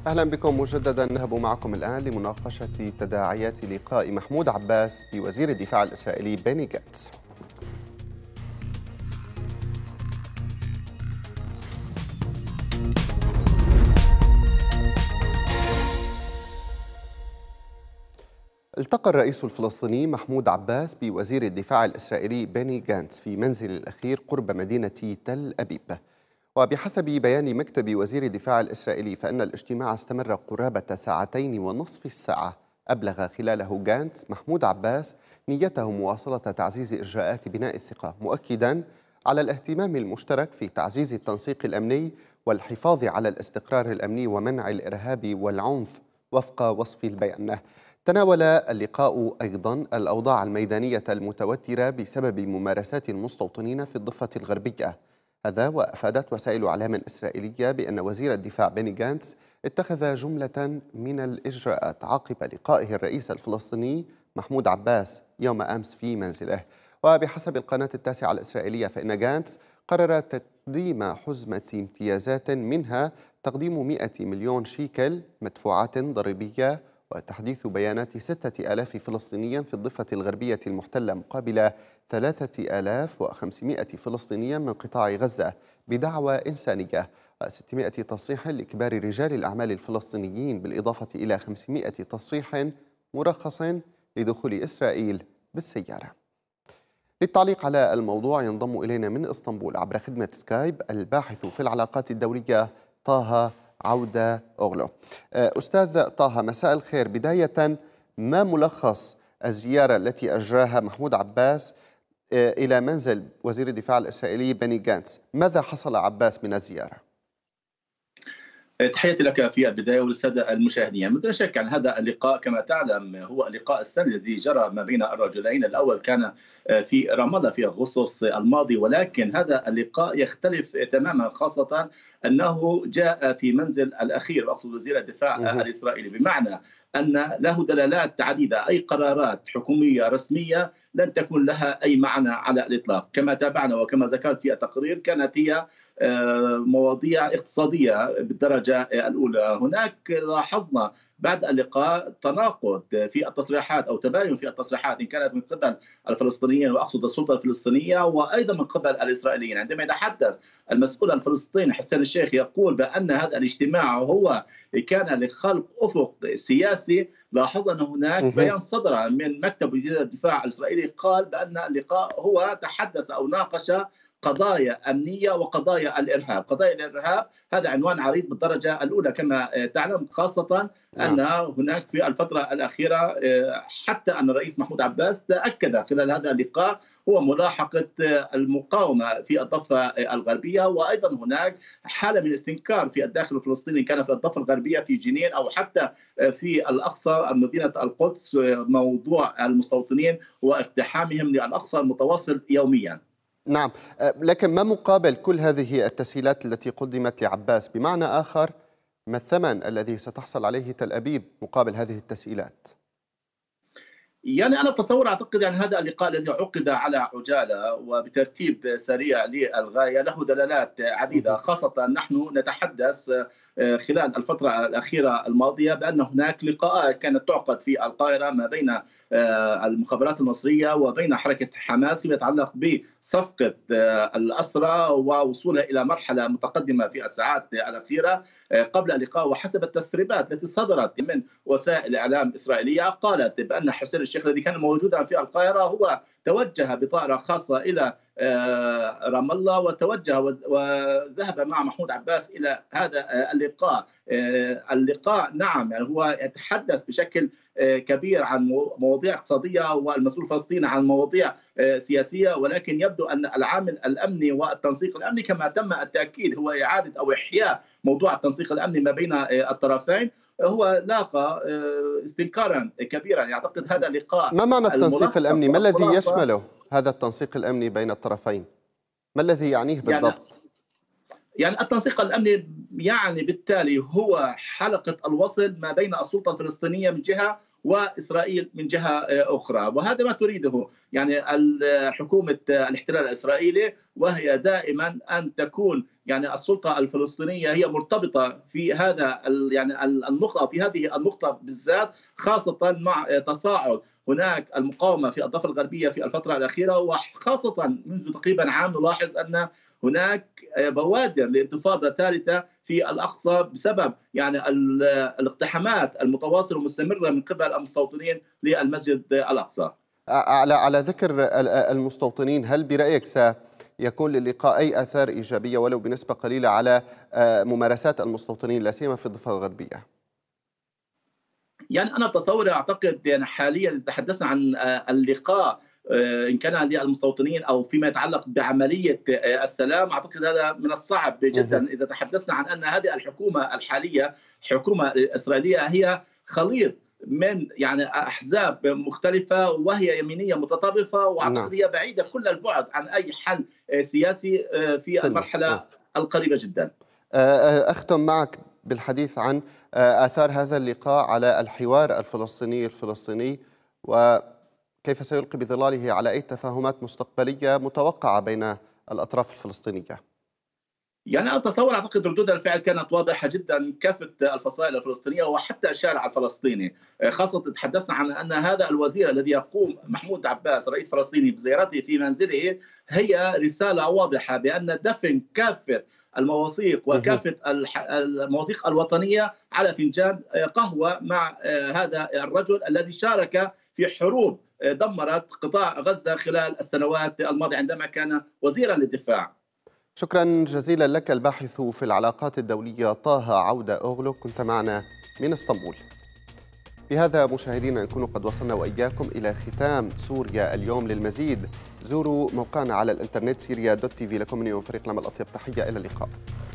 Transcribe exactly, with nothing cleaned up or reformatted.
أهلا بكم مجددا. نذهب معكم الآن لمناقشة تداعيات لقاء محمود عباس بوزير الدفاع الإسرائيلي بيني جانتس. التقى الرئيس الفلسطيني محمود عباس بوزير الدفاع الإسرائيلي بيني جانتس في منزل الأخير قرب مدينة تل أبيب. وبحسب بيان مكتب وزير الدفاع الإسرائيلي فإن الاجتماع استمر قرابة ساعتين ونصف الساعة. أبلغ خلاله جانتس محمود عباس نيته مواصلة تعزيز إجراءات بناء الثقة، مؤكدا على الاهتمام المشترك في تعزيز التنسيق الأمني والحفاظ على الاستقرار الأمني ومنع الإرهاب والعنف وفق وصف البيان. تناول اللقاء أيضا الأوضاع الميدانية المتوترة بسبب ممارسات المستوطنين في الضفة الغربية. هذا وأفادت وسائل إعلام إسرائيلية بأن وزير الدفاع بيني جانتس اتخذ جملة من الإجراءات عقب لقائه الرئيس الفلسطيني محمود عباس يوم أمس في منزله. وبحسب القناة التاسعة الإسرائيلية فإن جانتس قرر تقديم حزمة امتيازات، منها تقديم مئة مليون شيكل مدفوعات ضريبية وتحديث بيانات ستة آلاف فلسطيني في الضفة الغربية المحتلة مقابل ثلاثة آلاف وخمسمئة فلسطيني من قطاع غزة بدعوى إنسانية، وستمئة تصريح لكبار رجال الأعمال الفلسطينيين، بالإضافة إلى خمسمئة تصريح مرخص لدخول إسرائيل بالسيارة. للتعليق على الموضوع ينضم إلينا من إسطنبول عبر خدمة سكايب الباحث في العلاقات الدولية طه عودة أغلو. أستاذ طه، مساء الخير. بداية، ما ملخص الزيارة التي أجراها محمود عباس إلى منزل وزير الدفاع الإسرائيلي بيني جانتس؟ ماذا حصل عباس من الزيارة؟ تحياتي لك في البداية وللسادة المشاهدين. من دون شك عن هذا اللقاء كما تعلم هو اللقاء السري الذي جرى ما بين الرجلين. الأول كان في رام الله في أغسطس الماضي، ولكن هذا اللقاء يختلف تماما، خاصة أنه جاء في منزل الأخير، أقصد وزير الدفاع الإسرائيلي، بمعنى أن له دلالات عديدة. أي قرارات حكومية رسمية لن تكون لها أي معنى على الإطلاق. كما تابعنا وكما ذكرت في التقرير كانت هي مواضيع اقتصادية بالدرجة الأولى. هناك لاحظنا بعد اللقاء تناقض في التصريحات أو تباين في التصريحات، إن كانت من قبل الفلسطينيين وأقصد السلطة الفلسطينية وأيضا من قبل الإسرائيليين. عندما يتحدث المسؤول الفلسطيني حسين الشيخ يقول بأن هذا الاجتماع هو كان لخلق أفق سياسي، لاحظنا أن هناك بيان صدر من مكتب وزير الدفاع الإسرائيلي قال بأن اللقاء هو تحدث أو ناقش قضايا أمنية وقضايا الإرهاب. قضايا الإرهاب هذا عنوان عريض بالدرجة الأولى كما تعلم، خاصة أن هناك في الفترة الأخيرة حتى أن الرئيس محمود عباس تأكد خلال هذا اللقاء هو ملاحقة المقاومة في الضفة الغربية، وأيضا هناك حالة من استنكار في الداخل الفلسطيني، كان في الضفة الغربية في جنين أو حتى في الأقصى مدينة القدس، موضوع المستوطنين واقتحامهم للأقصى المتواصل يوميا. نعم، لكن ما مقابل كل هذه التسهيلات التي قدمت لعباس؟ بمعنى آخر، ما الثمن الذي ستحصل عليه تل أبيب مقابل هذه التسهيلات؟ يعني أنا أتصور أعتقد أن هذا اللقاء الذي عقد على عجالة وبترتيب سريع للغاية له دلالات عديدة، خاصة نحن نتحدث خلال الفترة الأخيرة الماضية بأن هناك لقاءات كانت تعقد في القاهرة ما بين المخابرات المصرية وبين حركة حماس فيما يتعلق بصفقة الأسرى ووصولها إلى مرحلة متقدمة في الساعات الأخيرة قبل اللقاء. وحسب التسريبات التي صدرت من وسائل إعلام إسرائيلية قالت بأن حسين الشيخ الذي كان موجودا في القاهرة هو توجه بطائرة خاصة إلى رام الله وتوجه وذهب مع محمود عباس إلى هذا اللقاء. اللقاء نعم يعني هو يتحدث بشكل كبير عن مواضيع اقتصادية والمسؤول الفلسطيني عن مواضيع سياسية، ولكن يبدو أن العامل الأمني والتنسيق الأمني كما تم التأكيد هو إعادة أو إحياء موضوع التنسيق الأمني ما بين الطرفين هو لاقى استنكارا كبيرا. يعتقد هذا اللقاء. ما معنى التنسيق الأمني؟ ما الذي يشمله هذا التنسيق الأمني بين الطرفين؟ ما الذي يعنيه بالضبط؟ يعني يعني التنسيق الأمني يعني بالتالي هو حلقة الوصل ما بين السلطة الفلسطينية من جهة وإسرائيل من جهة أخرى، وهذا ما تريده يعني حكومة الاحتلال الإسرائيلي، وهي دائما أن تكون يعني السلطة الفلسطينية هي مرتبطة في هذا يعني النقطة في هذه النقطة بالذات، خاصة مع تصاعد هناك المقاومة في الضفة الغربية في الفترة الأخيرة، وخاصة منذ تقريبا عام نلاحظ أن هناك بوادر لانتفاضة ثالثة في الأقصى بسبب يعني الاقتحامات المتواصلة والمستمرة من قبل المستوطنين للمسجد الأقصى. على على ذكر المستوطنين، هل برأيك سيكون للقاء أي آثار إيجابية ولو بنسبة قليلة على ممارسات المستوطنين لا سيما في الضفة الغربية؟ يعني أنا تصوري أعتقد يعني حاليا إذا تحدثنا عن اللقاء إن كان للمستوطنين أو فيما يتعلق بعملية السلام، أعتقد هذا من الصعب جدا إذا تحدثنا عن أن هذه الحكومة الحالية حكومة إسرائيلية هي خليط من يعني أحزاب مختلفة وهي يمينية متطرفة، وأعتقد هي بعيدة كل البعد عن أي حل سياسي في المرحلة القريبة جدا. أختم معك بالحديث عن آثار هذا اللقاء على الحوار الفلسطيني الفلسطيني، وكيف سيلقي بظلاله على أي تفاهمات مستقبلية متوقعة بين الأطراف الفلسطينية. يعني أتصور أعتقد ردود الفعل كانت واضحة جدا كافة الفصائل الفلسطينية وحتى الشارع الفلسطيني، خاصة تحدثنا عن أن هذا الوزير الذي يقوم محمود عباس رئيس فلسطيني بزيارته في منزله هي رسالة واضحة بأن دفن كافة المواثيق وكافة المواثيق الوطنية على فنجان قهوة مع هذا الرجل الذي شارك في حروب دمرت قطاع غزة خلال السنوات الماضية عندما كان وزيرا للدفاع. شكرا جزيلا لك الباحث في العلاقات الدولية طه عودة أغلو، كنت معنا من اسطنبول. بهذا مشاهدينا نكون قد وصلنا وإياكم إلى ختام سوريا اليوم. للمزيد زوروا موقعنا على الانترنت سوريا دوت تي في. لكم مني وفريق العمل الأطيب تحية، إلى اللقاء.